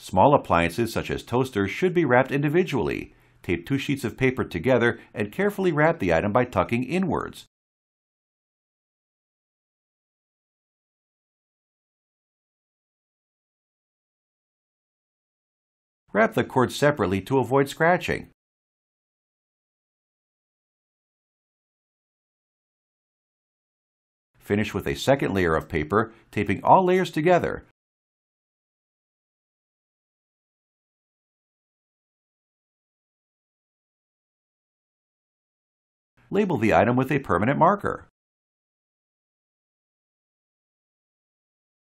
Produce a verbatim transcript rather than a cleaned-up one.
Small appliances such as toasters should be wrapped individually. Tape two sheets of paper together and carefully wrap the item by tucking inwards. Wrap the cord separately to avoid scratching. Finish with a second layer of paper, taping all layers together. Label the item with a permanent marker.